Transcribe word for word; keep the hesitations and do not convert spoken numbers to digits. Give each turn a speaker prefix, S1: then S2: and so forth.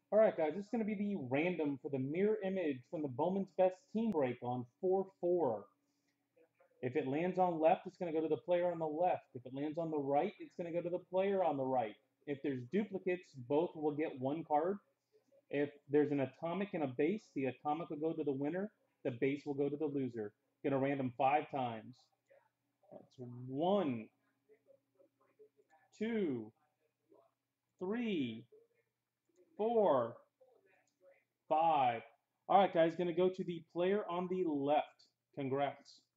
S1: All right, guys, this is going to be the random for the mirror image from the Bowman's Best team break on four four. If it lands on left, it's going to go to the player on the left. If it lands on the right, it's going to go to the player on the right. If there's duplicates, both will get one card. If there's an atomic and a base, the atomic will go to the winner. The base will go to the loser. Going to random five times. That's one, two, three, four, five. All right, guys, going to go to the player on the left. Congrats.